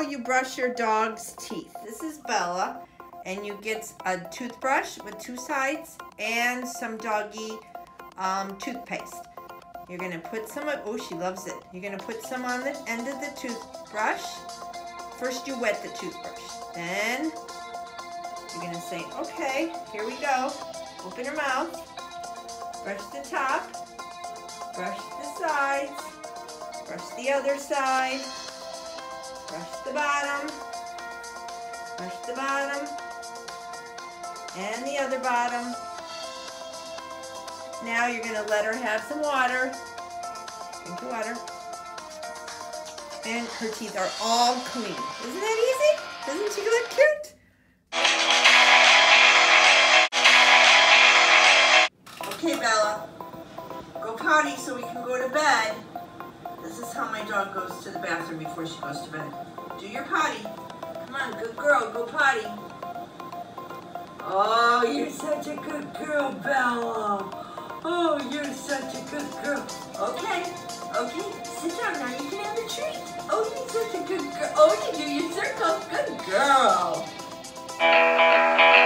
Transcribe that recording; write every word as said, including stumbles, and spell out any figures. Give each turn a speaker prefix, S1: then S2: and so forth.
S1: you brush your dog's teeth. This is Bella, and you get a toothbrush with two sides and some doggy um, toothpaste. You're gonna put some, oh, she loves it. You're gonna put some on the end of the toothbrush. First you wet the toothbrush. Then you're gonna say, okay, here we go. Open her mouth. Brush the top. Brush the sides. Brush the other side. Brush the bottom. Brush the bottom. And the other bottom. Now you're gonna let her have some water. Drink the water. And her teeth are all clean. Isn't that easy? Doesn't she look cute? Okay, Bella. Go potty so we can go to bed. This is how my dog goes to the bathroom before she goes to bed. Do your potty. Come on, good girl, go potty. Oh, you're such a good girl, Bella. Oh, you're such a good girl. Okay, okay, sit down now. You can have a treat. Oh, you're such a good girl. Oh, you do your circle. Good girl.